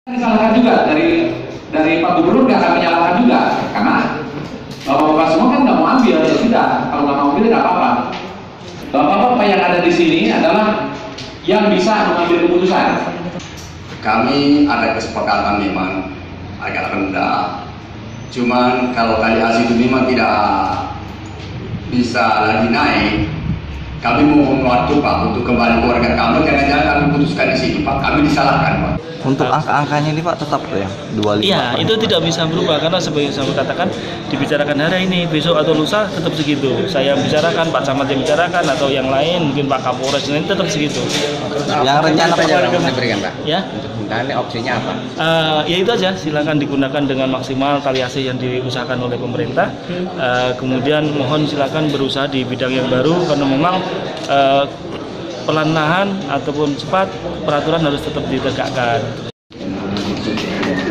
Disalahkan juga dari Pak Gubernur, nggak akan menyalahkan juga karena bapak-bapak semua kan nggak mau ambil, ya sudah, kalau nggak mau ambil nggak apa-apa. Bapak-bapak yang ada di sini adalah yang bisa mengambil keputusan. Kami ada kesepakatan memang agak rendah, cuman kalau kali hasil itu memang tidak bisa lagi naik, kami mohon waktu Pak untuk kembali ke warga kami, karena jangan kami putuskan di sini Pak, kami disalahkan Pak. Untuk angka-angkanya ini Pak tetap ya 25. Iya, itu tidak bisa berubah karena sebagai saya katakan dibicarakan hari ini, besok atau lusa tetap segitu. Saya bicarakan, Pak Camat yang bicarakan atau yang lain, mungkin Pak Kapolres lain tetap segitu. Yang rencana apa yang diberikan Pak? Ya. Untuk penggunaan opsinya apa? Ya itu aja, silakan digunakan dengan maksimal tali AC yang diusahakan oleh pemerintah. Kemudian mohon silakan berusaha di bidang yang baru karena memang pelan-lahan ataupun cepat peraturan harus tetap ditegakkan.